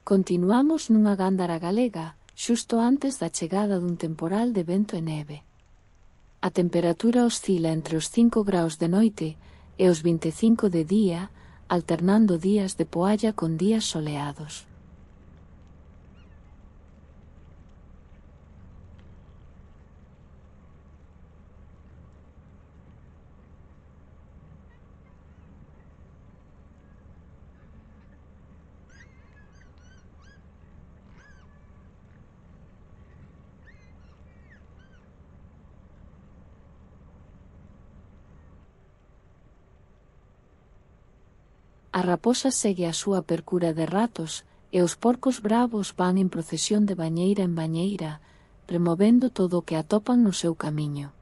Continuamos nunha gándara galega, xusto antes da chegada dun temporal de vento e neve. A temperatura oscila entre os 5 graus de noite e os 25 de día, alternando días de poalla con días soleados. A raposa segue a súa percura de ratos e os porcos bravos van en procesión de bañeira en bañeira, removendo todo o que atopan no seu camiño.